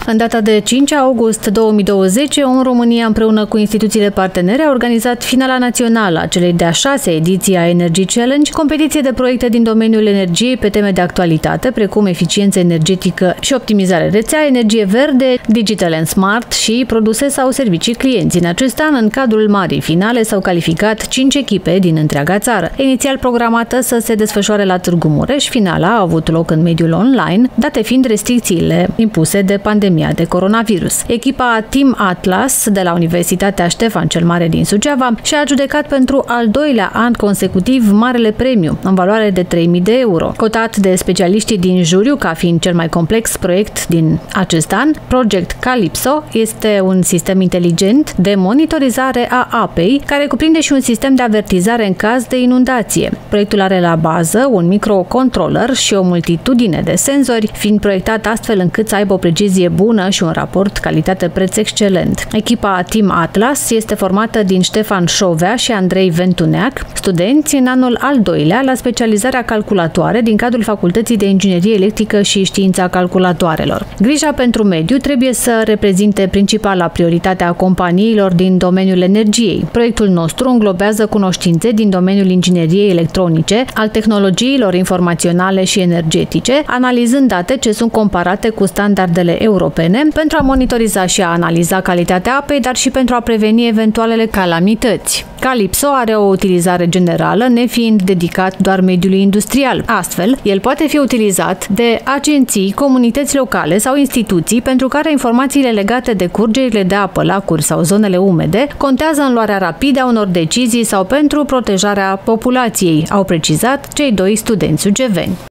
În data de 5 august 2020, ON România, împreună cu instituțiile partenere, a organizat finala națională a celei de-a 6-a ediții a Energy Challenge, competiție de proiecte din domeniul energiei pe teme de actualitate, precum eficiență energetică și optimizare rețea, energie verde, digital and smart și produse sau servicii clienți. În acest an, în cadrul marii finale, s-au calificat 5 echipe din întreaga țară. Inițial programată să se desfășoare la Târgu Mureș, finala a avut loc în mediul online, date fiind restricțiile impuse de pandemia de coronavirus. Echipa Team Atlas de la Universitatea Ștefan cel Mare din Suceava și-a adjudecat pentru al doilea an consecutiv marele premiu, în valoare de 3.000 de euro. Cotat de specialiștii din juriu ca fiind cel mai complex proiect din acest an, Project Calypso este un sistem inteligent de monitorizare a apei, care cuprinde și un sistem de avertizare în caz de inundație. Proiectul are la bază un microcontroller și o multitudine de senzori, fiind proiectat astfel încât să aibă o precizie bună și un raport calitate-preț excelent. Echipa Team Atlas este formată din Ștefan Șovea și Andrei Ventuneac, studenți în anul al doilea la specializarea calculatoare din cadrul Facultății de Inginerie Electrică și Știința Calculatoarelor. Grija pentru mediu trebuie să reprezinte principala prioritate a companiilor din domeniul energiei. Proiectul nostru înglobează cunoștințe din domeniul ingineriei electronice, al tehnologiilor informaționale și energetice, analizând date ce sunt comparate cu standardele europene pentru a monitoriza și a analiza calitatea apei, dar și pentru a preveni eventualele calamități. Calypso are o utilizare generală, nefiind dedicat doar mediului industrial. Astfel, el poate fi utilizat de agenții, comunități locale sau instituții pentru care informațiile legate de curgerile de apă, lacuri sau zonele umede contează în luarea rapidă a unor decizii sau pentru protejarea populației, au precizat cei doi studenți sugeveni.